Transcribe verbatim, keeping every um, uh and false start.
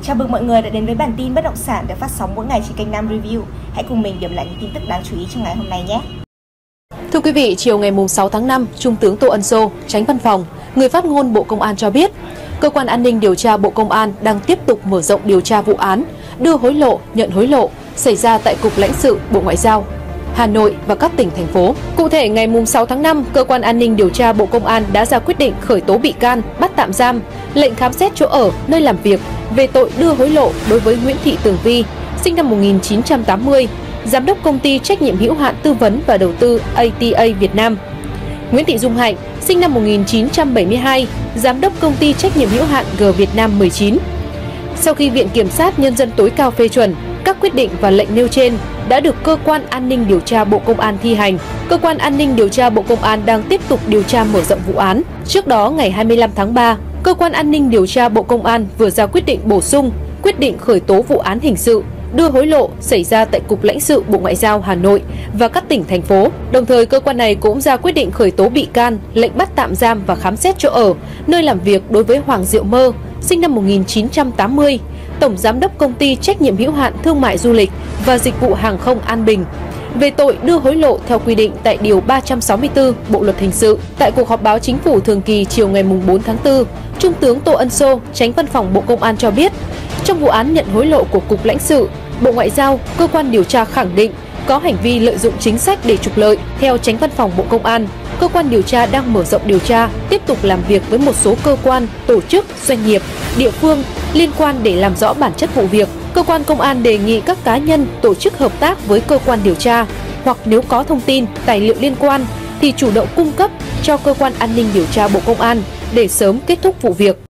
Chào mừng mọi người đã đến với bản tin bất động sản được phát sóng mỗi ngày trên kênh Nam Review. Hãy cùng mình điểm lại những tin tức đáng chú ý trong ngày hôm nay nhé. Thưa quý vị, chiều ngày sáu tháng năm, Trung tướng Tô Ân Sô, Chánh Văn phòng, người phát ngôn Bộ Công an cho biết, Cơ quan An ninh điều tra Bộ Công an đang tiếp tục mở rộng điều tra vụ án đưa hối lộ, nhận hối lộ xảy ra tại Cục Lãnh sự Bộ Ngoại giao, Hà Nội và các tỉnh, thành phố. Cụ thể, ngày sáu tháng năm, Cơ quan An ninh điều tra Bộ Công an đã ra quyết định khởi tố bị can, bắt tạm giam, lệnh khám xét chỗ ở, nơi làm việc về tội đưa hối lộ đối với Nguyễn Thị Tường Vi, sinh năm một nghìn chín trăm tám mươi, Giám đốc Công ty Trách nhiệm hữu hạn Tư vấn và Đầu tư a tê a Việt Nam. Nguyễn Thị Dung Hạnh, sinh năm một nghìn chín trăm bảy mươi hai, Giám đốc Công ty Trách nhiệm hữu hạn G Việt Nam mười chín. Sau khi Viện Kiểm sát Nhân dân tối cao phê chuẩn, các quyết định và lệnh nêu trên đã được Cơ quan An ninh điều tra Bộ Công an thi hành. Cơ quan An ninh điều tra Bộ Công an đang tiếp tục điều tra mở rộng vụ án. Trước đó, ngày hai mươi lăm tháng ba, Cơ quan An ninh điều tra Bộ Công an vừa ra quyết định bổ sung, quyết định khởi tố vụ án hình sự đưa hối lộ xảy ra tại Cục Lãnh sự Bộ Ngoại giao Hà Nội và các tỉnh, thành phố. Đồng thời, cơ quan này cũng ra quyết định khởi tố bị can, lệnh bắt tạm giam và khám xét chỗ ở, nơi làm việc đối với Hoàng Diệu Mơ, sinh năm một nghìn chín trăm tám mươi, Tổng Giám đốc Công ty Trách nhiệm hữu hạn Thương mại Du lịch và Dịch vụ Hàng không An Bình, về tội đưa hối lộ theo quy định tại Điều ba trăm sáu mươi tư Bộ Luật Hình sự. Tại cuộc họp báo Chính phủ thường kỳ chiều ngày bốn tháng tư, Trung tướng Tô Ân Sô, Chánh Văn phòng Bộ Công an cho biết, trong vụ án nhận hối lộ của Cục Lãnh sự, Bộ Ngoại giao, cơ quan điều tra khẳng định có hành vi lợi dụng chính sách để trục lợi. Theo Chánh Văn phòng Bộ Công an, cơ quan điều tra đang mở rộng điều tra, tiếp tục làm việc với một số cơ quan, tổ chức, doanh nghiệp, địa phương liên quan để làm rõ bản chất vụ việc. Cơ quan công an đề nghị các cá nhân, tổ chức hợp tác với cơ quan điều tra, hoặc nếu có thông tin, tài liệu liên quan thì chủ động cung cấp cho Cơ quan An ninh điều tra Bộ Công an để sớm kết thúc vụ việc.